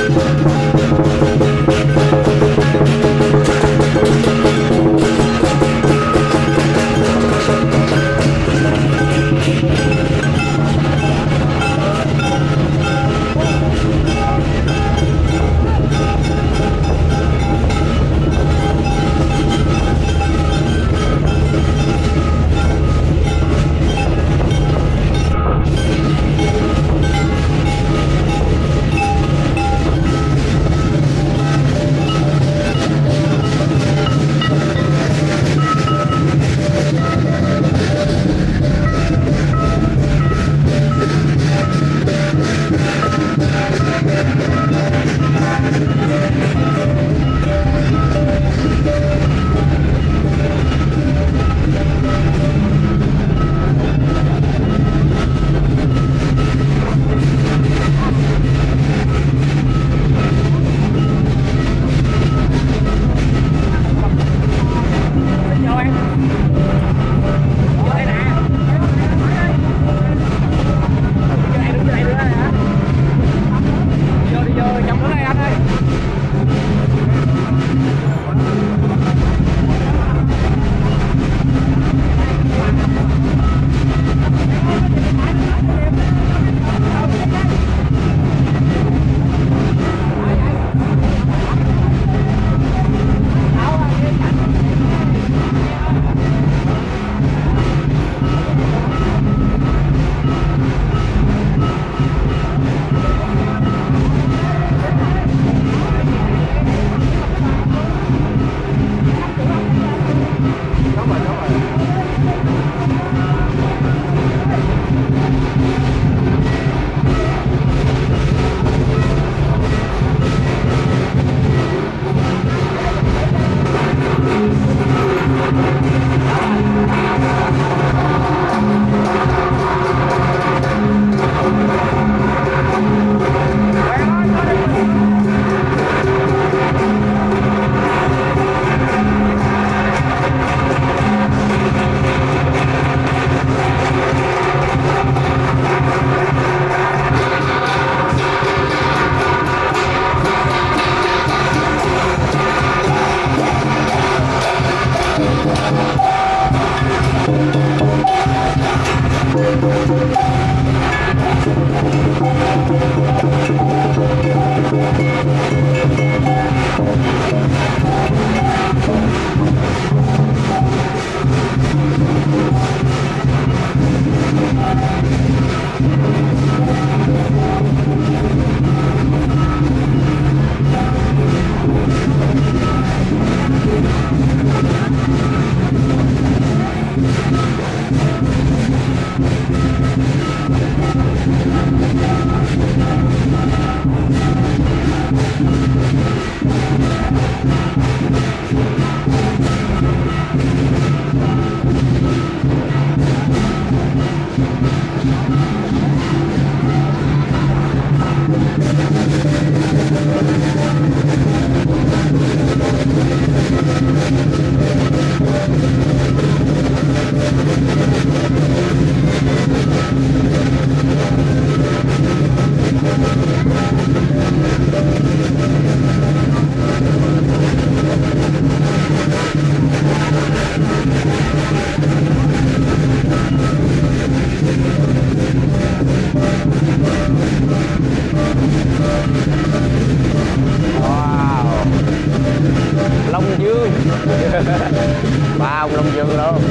Wow, Long Dương luôn.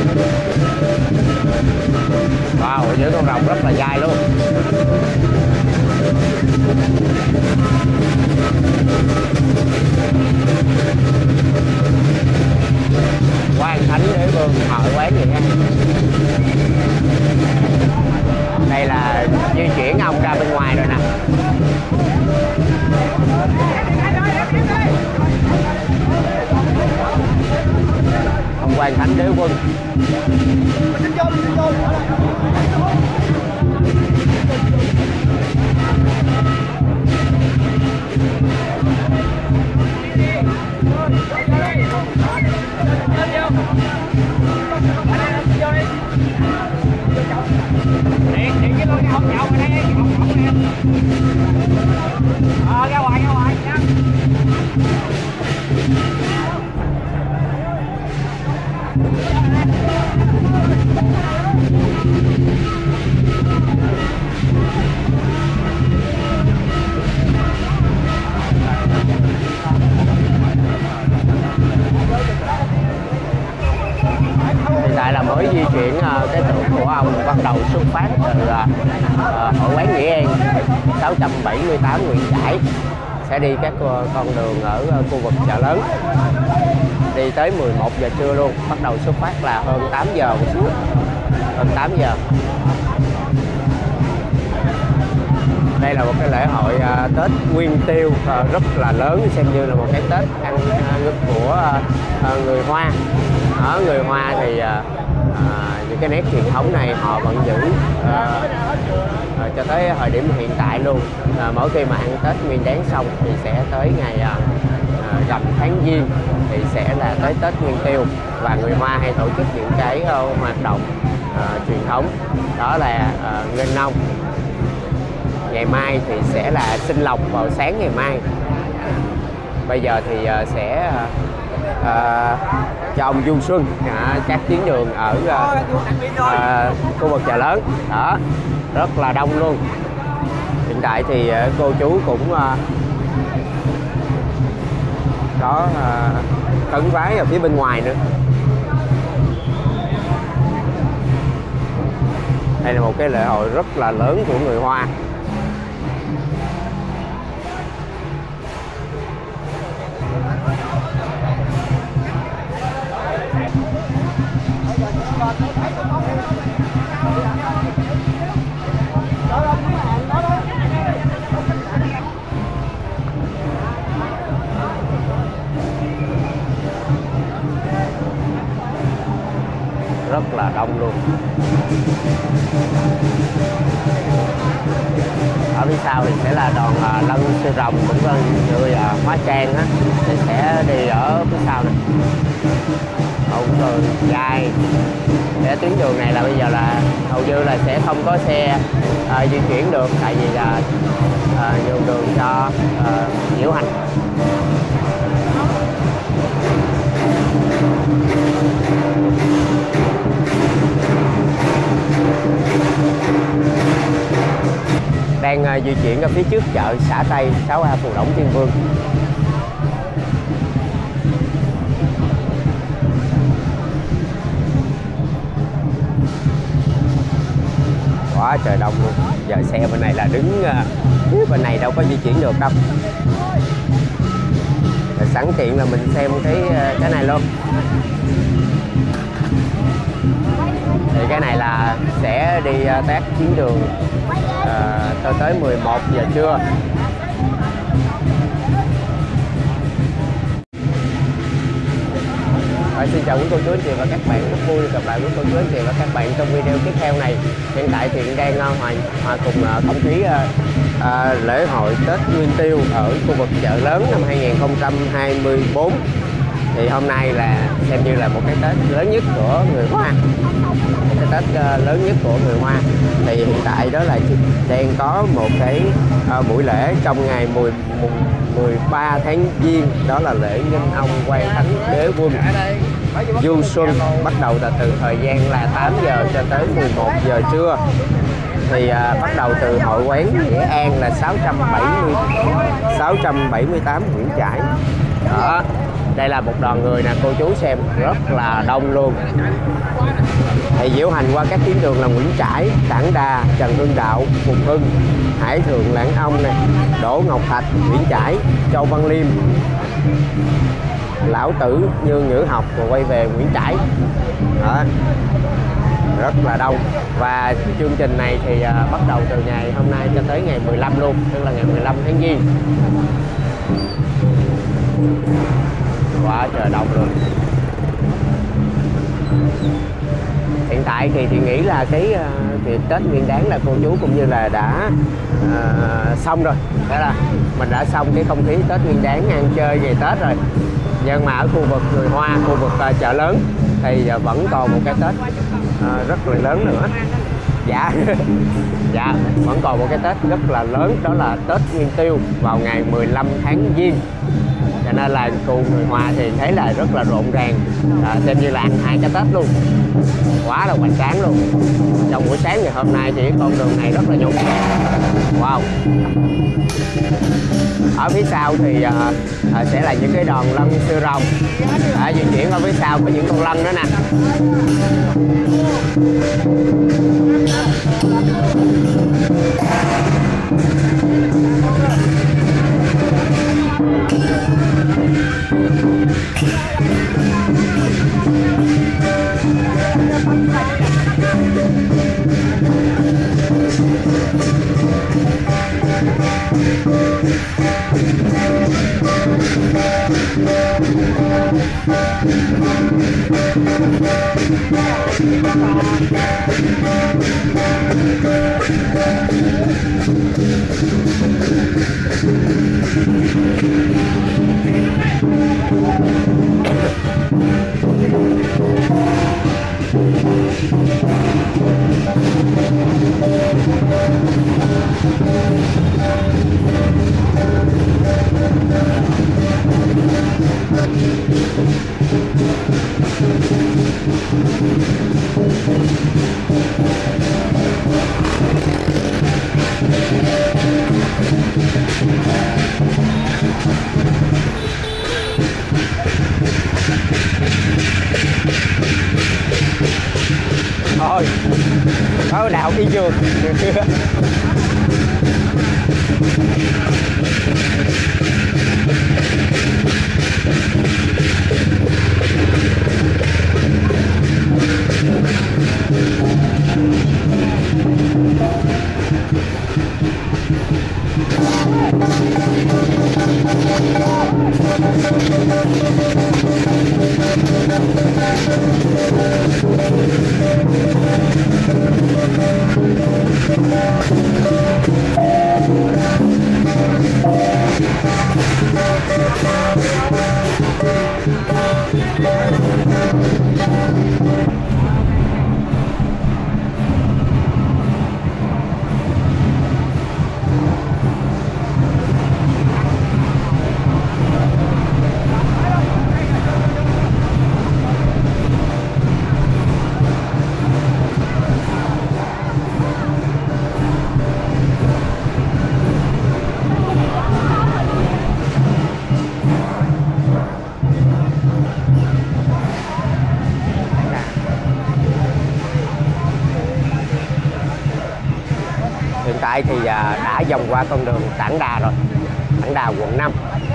Wow, ở dưới con rồng rất là dài luôn. Quan Thánh Đế Vương thợ quán gì nha. Đây là di chuyển ông ra bên ngoài rồi nè. Ông Quan Thánh Đế Quân. Điện cái lối cái hông nhậu rồi đây, hông nè. Ra ngoài. xuất phát từ hội quán Nghĩa An 678 Nguyễn Trãi, sẽ đi các con đường ở khu vực chợ lớn, đi tới 11 giờ trưa luôn. Bắt đầu xuất phát là hơn 8 giờ một xíu, hơn 8 giờ. Đây là một cái lễ hội Tết Nguyên Tiêu rất là lớn, xem như là một cái Tết ăn của người Hoa. Ở người Hoa thì những cái nét truyền thống này họ vẫn giữ cho tới thời điểm hiện tại luôn. Mỗi khi mà ăn Tết Nguyên Đán xong thì sẽ tới ngày rằm tháng Giêng thì sẽ là tới Tết Nguyên Tiêu, và người Hoa hay tổ chức những cái hoạt động truyền thống, đó là nghênh nông. Ngày mai thì sẽ là sinh lộc vào sáng ngày mai. Bây giờ thì sẽ cho ông du xuân các tuyến đường ở khu vực chợ lớn đó, rất là đông luôn. Hiện tại thì cô chú cũng có khấn vái ở phía bên ngoài nữa. Đây là một cái lễ hội rất là lớn của người Hoa. Rất là đông luôn. Ở phía sau thì sẽ là đoàn lân sư rồng, cũng có người hóa trang á, thì sẽ đi ở phía sau này. Hậu đường dài. Để tuyến đường này là bây giờ là hầu như là sẽ không có xe di chuyển được, tại vì là nhường đường cho diễu hành. Đang di chuyển ở phía trước chợ xã Tây, 6A Phù Đổng Thiên Vương. Quá trời đông luôn. Giờ xe bên này là đứng bên này đâu có di chuyển được đâu. Rồi sẵn tiện là mình xem cái này luôn. Thì cái này là sẽ đi tác chuyến đường tới 11 giờ trưa. Xin chào quý cô chú anh chị và các bạn, rất vui được gặp lại quý cô chú anh chị và các bạn trong video tiếp theo này. Hiện tại thì đang hòa cùng không khí lễ hội Tết Nguyên Tiêu ở khu vực chợ lớn năm 2024. Thì hôm nay là xem như là một cái Tết lớn nhất của người Hoa, một cái Tết lớn nhất của người Hoa. Thì hiện tại đó là đang có một cái buổi lễ trong ngày 13 tháng Giêng, đó là lễ nghênh ông Quan Thánh Đế Quân du xuân, bắt đầu từ thời gian là 8 giờ cho tới 11 giờ trưa. Thì bắt đầu từ hội quán Nghĩa An là 678 Nguyễn Trãi. Đó, đây là một đoàn người nè cô chú xem, rất là đông luôn. Thì diễu hành qua các tuyến đường là Nguyễn Trãi, Đảng Đa, Trần Hưng Đạo, Phùng Hưng, Hải Thượng, Lãng Ông này, Đỗ Ngọc Thạch, Nguyễn Trãi, Châu Văn Liêm, Lão Tử, Nhương Nhữ Học, rồi quay về Nguyễn Trãi. Đó, rất là đông. Và chương trình này thì bắt đầu từ ngày hôm nay cho tới ngày 15 luôn, tức là ngày 15 tháng Giêng. Quá trời đông luôn. Hiện tại thì nghĩ là cái việc Tết Nguyên Đán là cô chú cũng như là đã xong rồi. Đó là mình đã xong cái không khí Tết Nguyên Đán ăn chơi ngày Tết rồi. Nhưng mà ở khu vực người Hoa, khu vực chợ lớn thì vẫn còn một cái Tết rất là lớn nữa. Dạ dạ, vẫn còn một cái Tết rất là lớn, đó là Tết Nguyên Tiêu vào ngày 15 tháng Giêng. cho nên là cô người Hoa thì thấy là rất là rộn ràng, xem như là ăn 2 cái Tết luôn, quá là hoành tráng luôn. Trong buổi sáng ngày hôm nay thì con đường này rất là nhộn nhịp. Wow. Ở phía sau thì sẽ là những cái đòn lân sư rồng di chuyển. Ở phía sau có những con lân nữa nè. Thôi, có đạo đi trường. Hiện tại thì đã vòng qua con đường Tảng Đà rồi, Tảng Đà quận 5.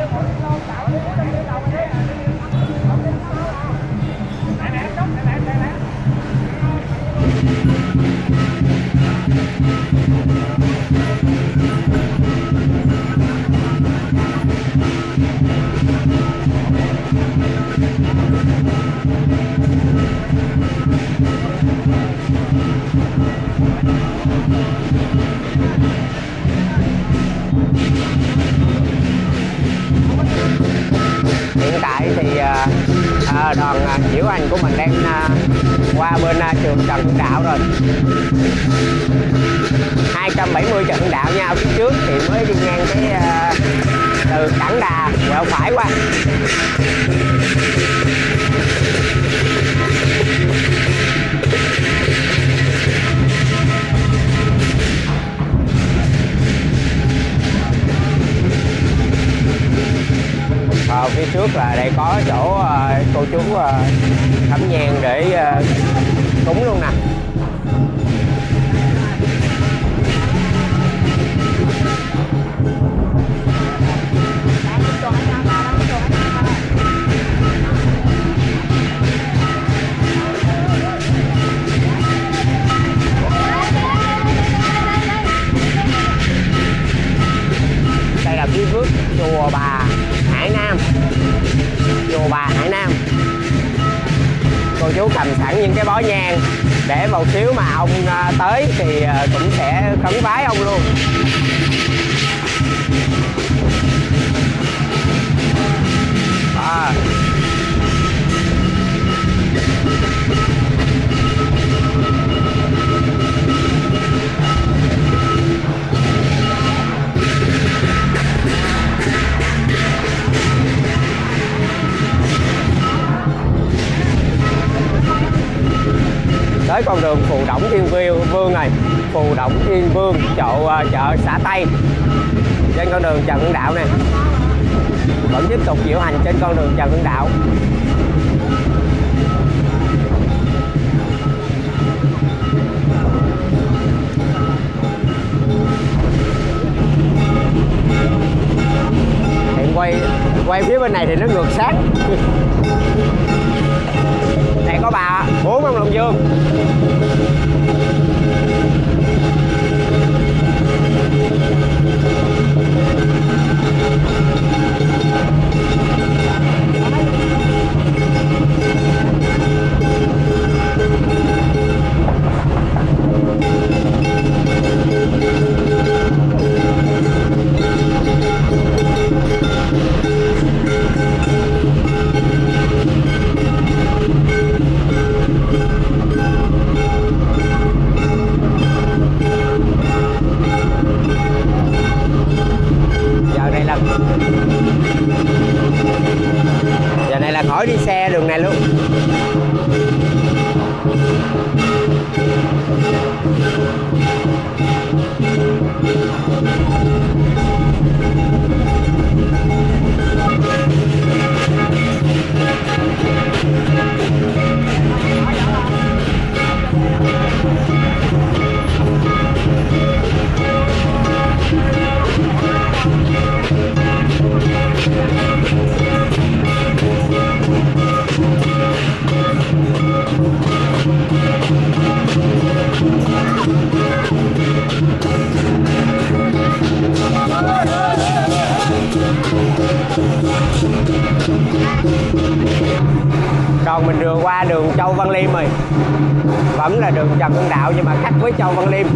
Hiện tại thì đoàn diễu hành của mình đang qua bên trường Trần Hưng Đạo rồi. 270 Trần Hưng Đạo nha. Phía trước thì mới đi ngang cái từ Tảng Đà quẹo phải qua. Phía trước là đây có chỗ cô chú thắp nhang để cúng luôn nè. Đây là phía trước chùa Bà Hải Nam. Chùa Bà Hải Nam. Cô chú cầm sẵn những cái bó nhang để một xíu mà ông tới thì cũng sẽ khấn vái ông luôn. con đường Phù Đổng Thiên Vương này, Phù Đổng Thiên Vương, chợ xã Tây, trên con đường Trần Hưng Đạo này. Vẫn tiếp tục diễu hành trên con đường Trần Hưng Đạo. Hiện quay phía bên này thì nó ngược sát. Này có bà bốn ông Long Dương. Giờ này là khỏi đi xe đường này luôn. Còn mình vừa qua đường Châu Văn Liêm rồi, vẫn là đường Trần Hưng Đạo nhưng mà khác với Châu Văn Liêm.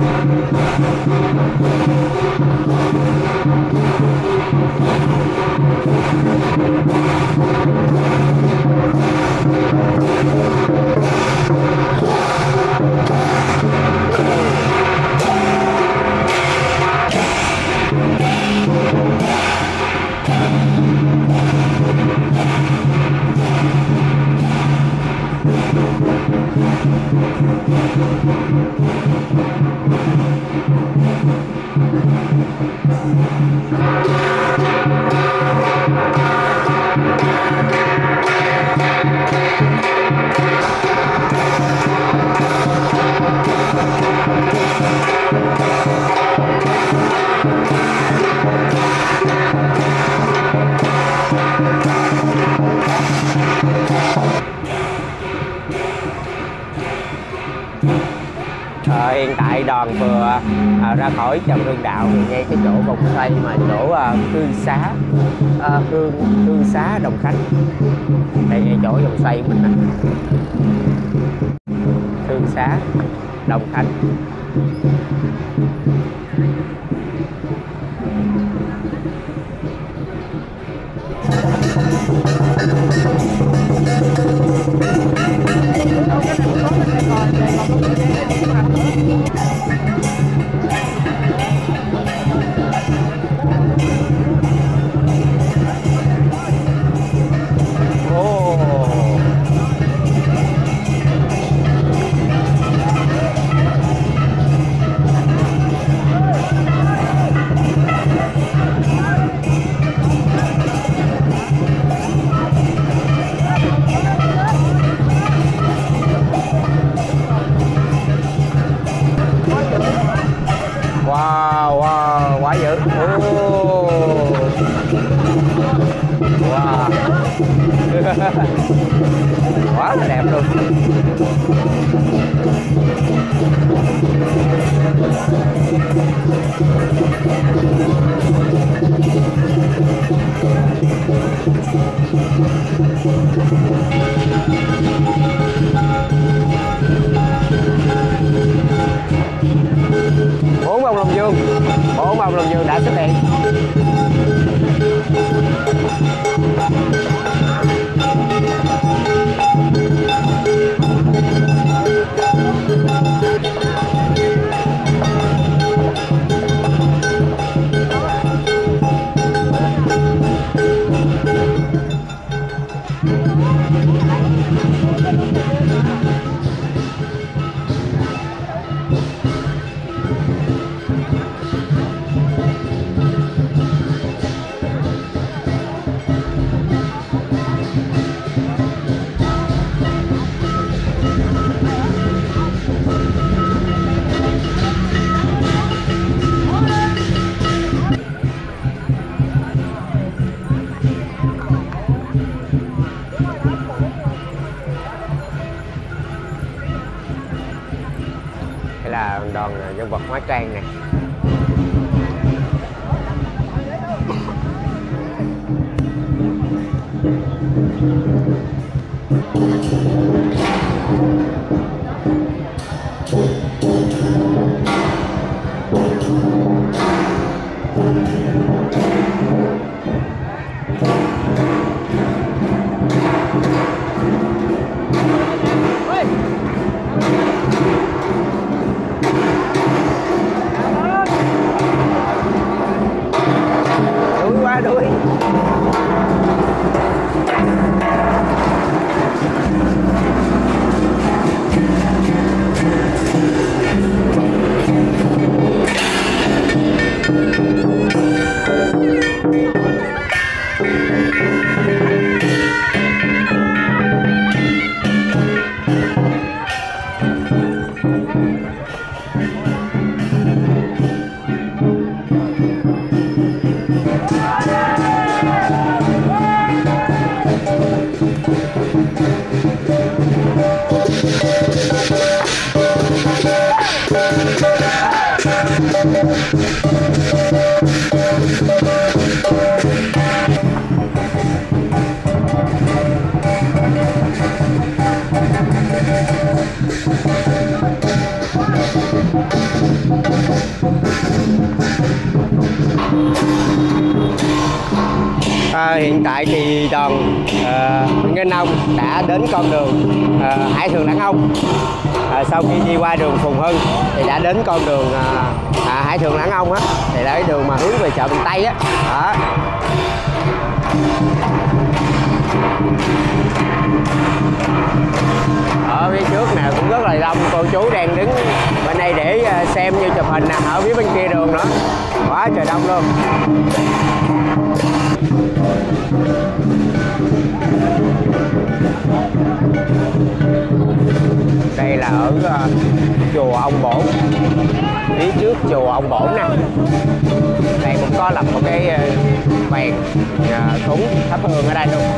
Hiện tại đoàn vừa ra khỏi Trần Hưng Đạo thì ngay cái chỗ vòng xoay mà chỗ Hương Xá Đồng Khánh. Đây ngay chỗ vòng xoay của mình nè, Hương Xá Đồng Khánh. Wow, quá dữ. Wow. Quá là đẹp luôn. Bốn ông Long Dương đã xuất hiện. đoàn nhân vật hóa trang này. Đuổi quá đuổi. Hiện tại thì đoàn Nghênh Ông đã đến con đường Hải Thường Lãn Ông. Sau khi đi qua đường Phùng Hưng thì đã đến con đường Hải Thường Lãn Ông á, thì là cái đường mà hướng về chợ Bình Tây á. Đó. Ở phía trước nè cũng rất là đông cô chú đang đứng bên đây để xem như chụp hình nè, ở phía bên kia đường nữa quá trời đông luôn. Đây là ở chùa Ông Bổn, phía trước chùa Ông Bổn nè. Đây cũng có lập một cái bàn cúng thắp hương ở đây luôn.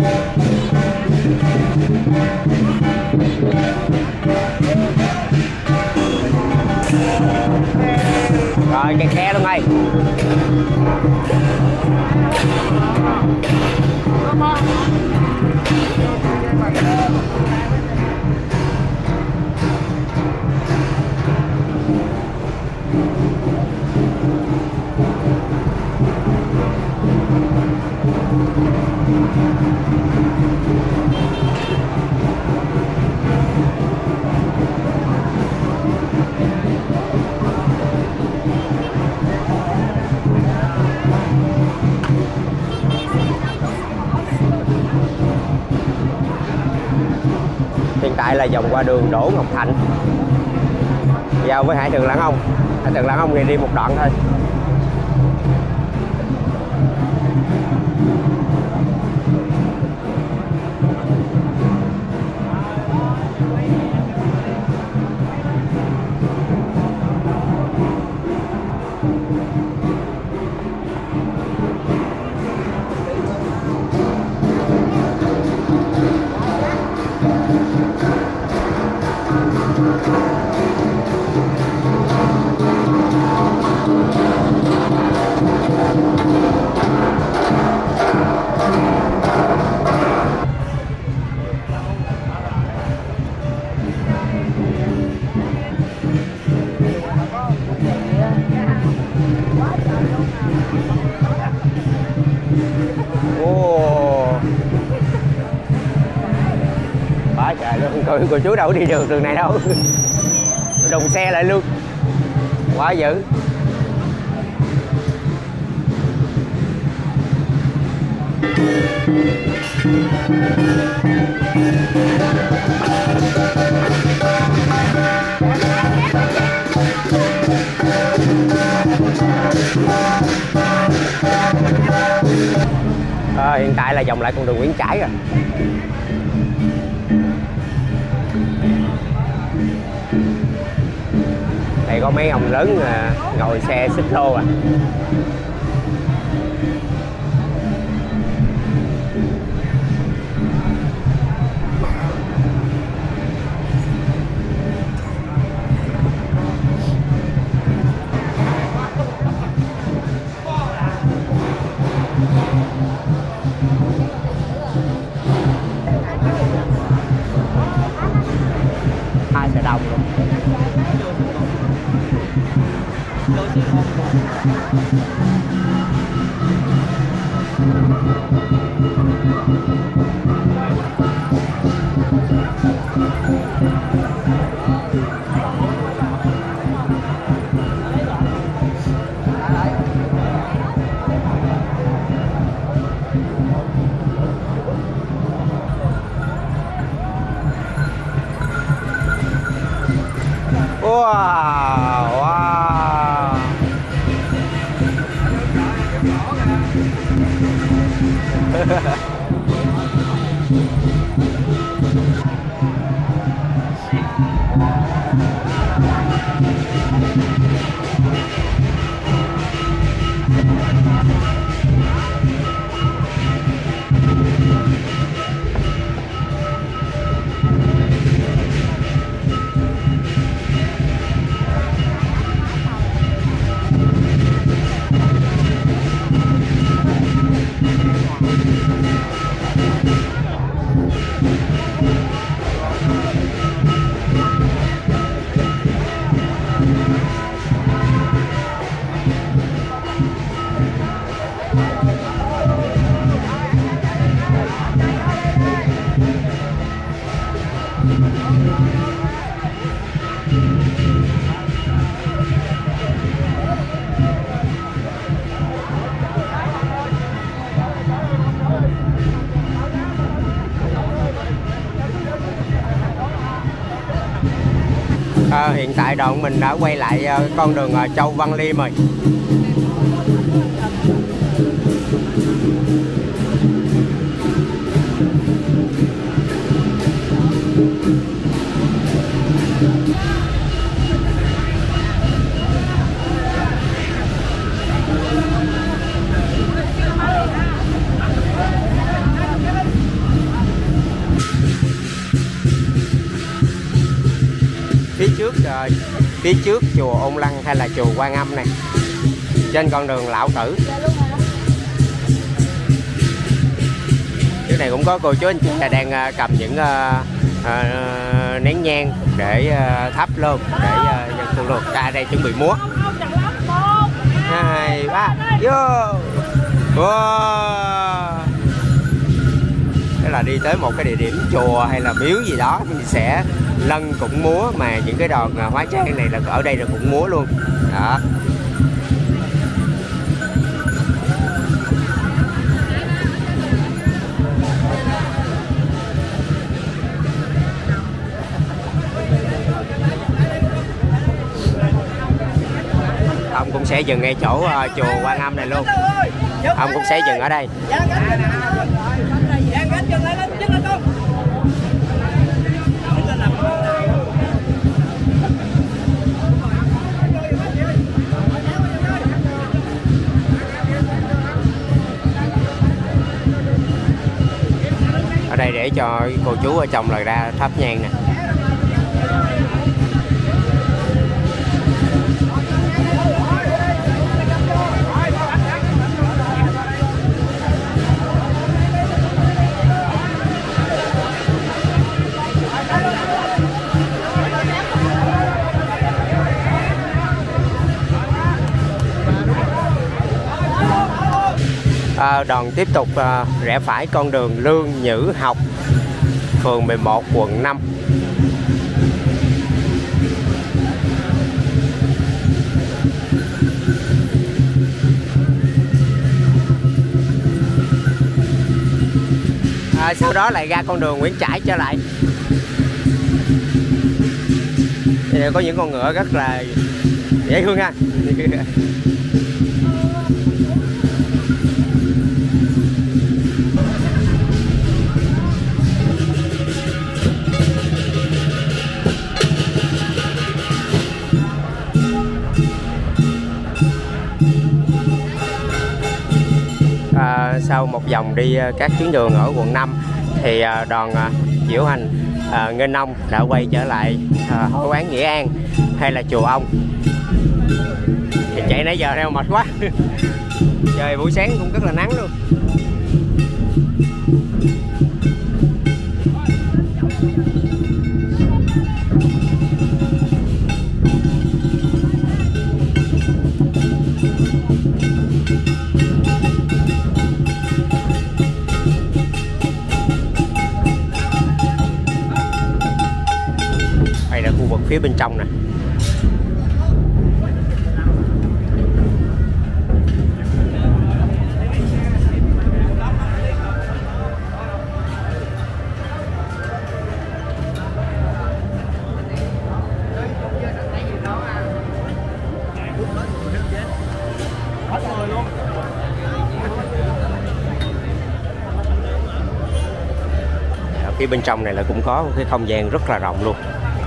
Rồi kẹt xe luôn ơi. Hiện tại là vòng qua đường Đỗ Ngọc Thạnh giao với Hải Thường Lãn Ông. Hải Thường Lãn Ông thì đi một đoạn thôi. Quá trời luôn, cô chú đâu có đi đường này đâu. Đụng xe lại luôn. Quá dữ. Hiện tại là vòng lại con đường Nguyễn Trãi rồi. Đây có mấy ông lớn ngồi xe xích lô à. Wow, wow. Hiện tại đoàn mình đã quay lại con đường Châu Văn Liêm rồi. Phía trước chùa Ôn Lăng hay là chùa Quan Âm này, trên con đường Lão Tử. Trước này cũng có cô chú anh chị là đang cầm những nén nhang để thắp lên để nhận tượng luật. Ra đây chuẩn bị múa. 2, 3, vô. Wow. Thế là đi tới một cái địa điểm chùa hay là miếu gì đó thì sẽ lân cũng múa, mà những cái đoàn hóa trang này là ở đây là cũng múa luôn đó. Ông cũng sẽ dừng ngay chỗ chùa Quan Âm này luôn. Ông cũng sẽ dừng ở đây. Ở đây để cho cô chú ở chồng lời ra thắp nhang nè. Đoàn tiếp tục rẽ phải con đường Lương Nhữ Học, phường 11, quận 5. Sau đó lại ra con đường Nguyễn Trãi trở lại. Đây có những con ngựa rất là dễ thương ha. Sau một vòng đi các tuyến đường ở quận 5 thì đoàn diễu hành Nghênh Ông đã quay trở lại hội quán Nghĩa An hay là chùa Ông. Thì chạy nãy giờ theo mệt quá. Trời buổi sáng cũng rất là nắng luôn. phía bên trong nè. Ở phía bên trong này là cũng có một cái không gian rất là rộng luôn.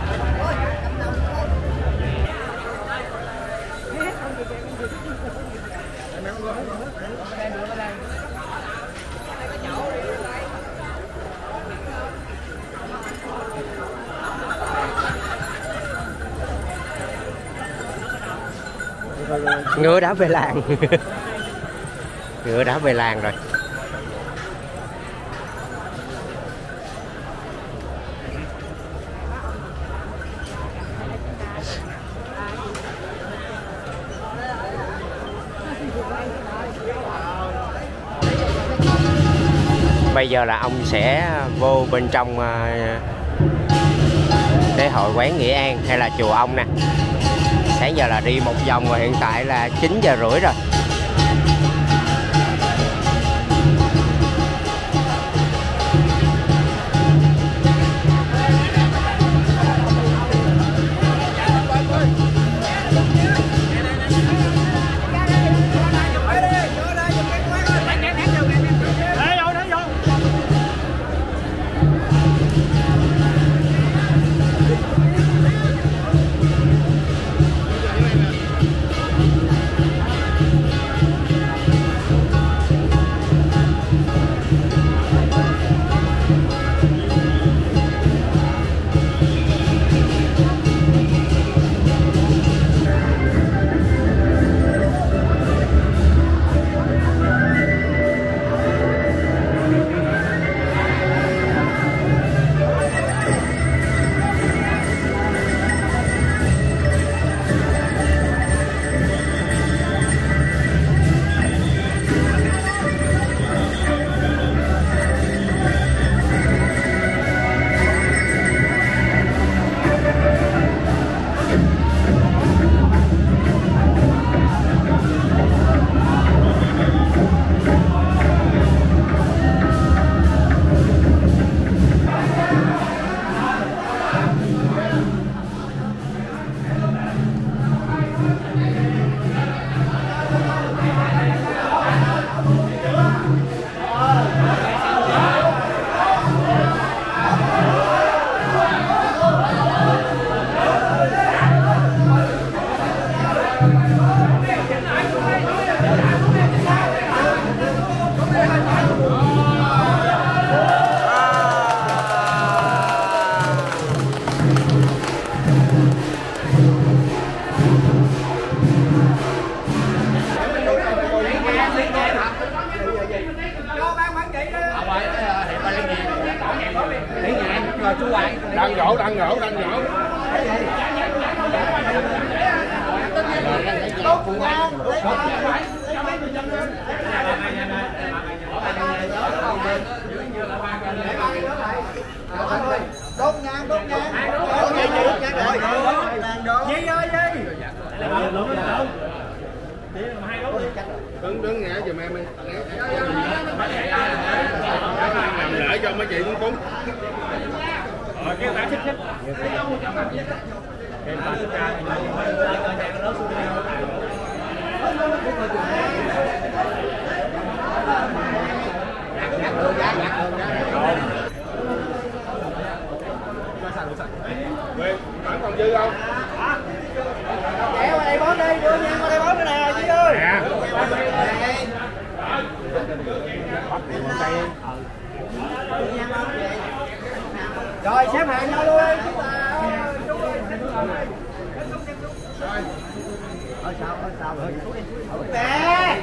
Ngựa đã về làng. Ngựa đã về làng rồi. Bây giờ là ông sẽ vô bên trong lễ hội quán Nghĩa An hay là chùa ông nè. Sáng giờ là đi một vòng rồi, hiện tại là 9 giờ rưỡi rồi. Đang gỗ. Đốt nhang. Đứng ngã giùm em đi. Làm lợi cho mấy chị cũng cúng. Cái bạn thích. Bạn còn dư không? Kéo qua đây bón đi, đưa nhang qua đây bón nữa nè, chị ơi. Rồi xếp hàng nhau luôn đi. Sao rồi? Nè.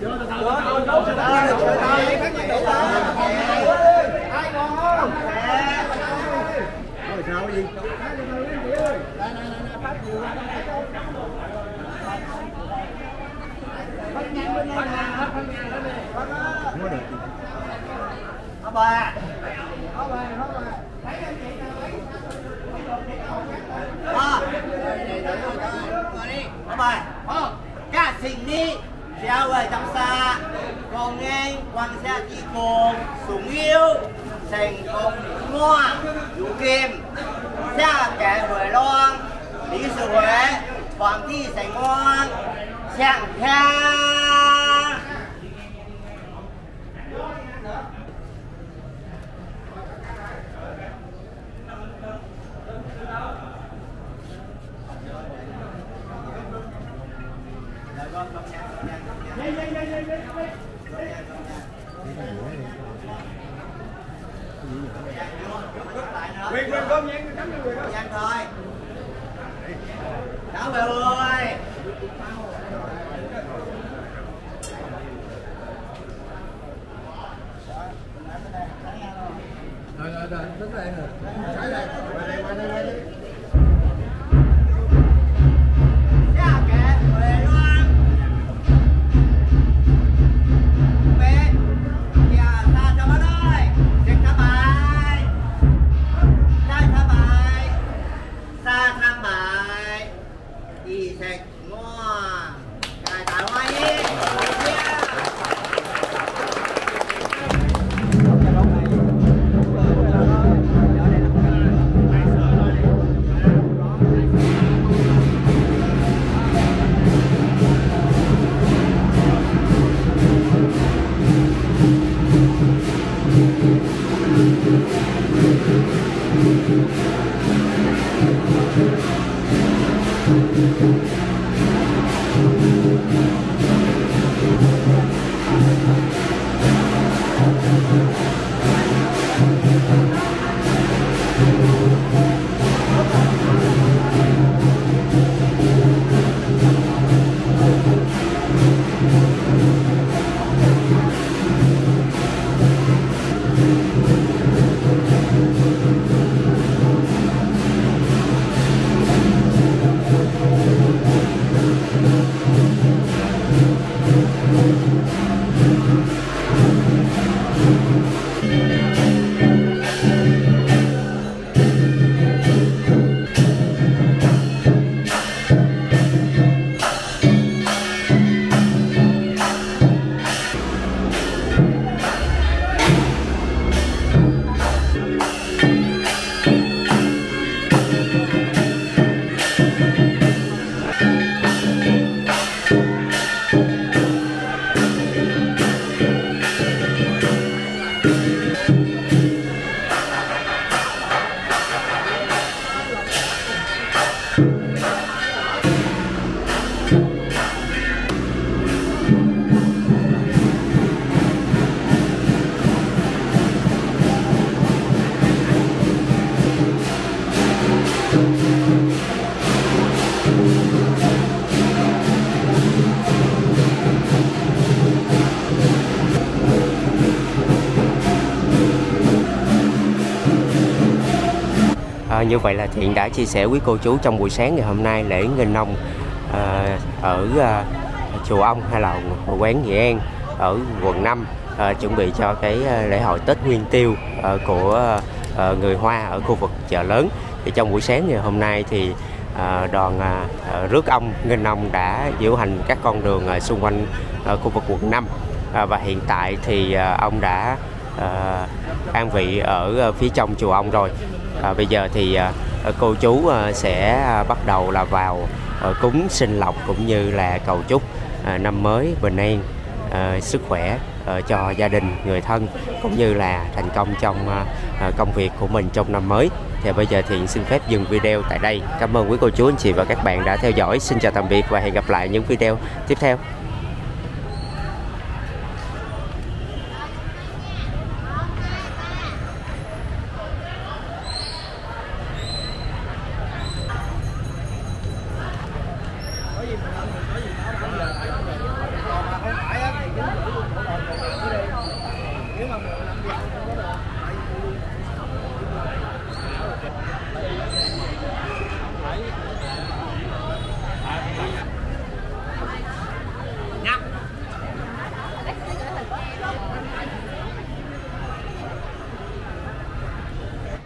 Ai còn không? Rồi sao gì? Bà. Thấy anh chị nào ấy. Các bạn, cácสิ่งนี้treo ở trong xa, còn nghe quan sát đi cùng súng yêu, thành công ngoa, đủ kim, xa kẻ hồi loan, lý sự huế, hoàng thi thành ngoan, chẳng kha. Quyền cơm nhang Nhanh thôi. Cháu về ơi. Rồi, đứng đây rồi. Trái đây. Qua đây. Chào kẻ về loan. Về. Dạ, ta cho nó đây. Dịch thả bài. Trai thả bài. Sa thả bài. Đi sạch ngoa. Cài tải hoài đi. Như vậy là Thiện đã chia sẻ quý cô chú trong buổi sáng ngày hôm nay lễ nghinh ông ở chùa Ông hay là hội quán Nghệ An ở quận 5 chuẩn bị cho cái lễ hội Tết Nguyên Tiêu của người Hoa ở khu vực chợ lớn. Thì trong buổi sáng ngày hôm nay thì đoàn rước ông nghinh ông đã diễu hành các con đường xung quanh khu vực quận 5 và hiện tại thì ông đã an vị ở phía trong chùa Ông rồi. Bây giờ thì cô chú sẽ bắt đầu là vào cúng sinh lộc cũng như là cầu chúc năm mới bình an, sức khỏe cho gia đình, người thân cũng như là thành công trong công việc của mình trong năm mới. Thì bây giờ Thiện xin phép dừng video tại đây. Cảm ơn quý cô chú, anh chị và các bạn đã theo dõi. Xin chào tạm biệt và hẹn gặp lại những video tiếp theo. Nếu mà 15 giờ